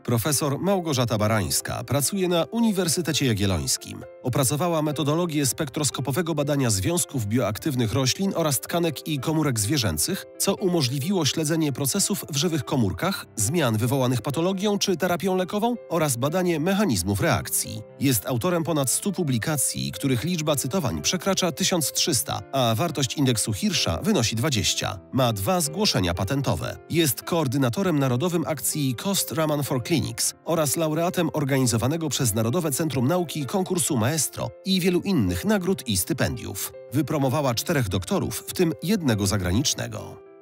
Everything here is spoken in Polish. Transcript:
Profesor Małgorzata Barańska pracuje na Uniwersytecie Jagiellońskim. Opracowała metodologię spektroskopowego badania związków bioaktywnych roślin oraz tkanek i komórek zwierzęcych, co umożliwiło śledzenie procesów w żywych komórkach, zmian wywołanych patologią czy terapią lekową oraz badanie mechanizmów reakcji. Jest autorem ponad 100 publikacji, których liczba cytowań przekracza 1300, a wartość indeksu Hirscha wynosi 20. Ma 2 zgłoszenia patentowe. Jest koordynatorem narodowym akcji Cost Raman for Clinics oraz laureatem organizowanego przez Narodowe Centrum Nauki konkursu Maestro i wielu innych nagród i stypendiów. Wypromowała 4 doktorów, w tym 1 zagranicznego.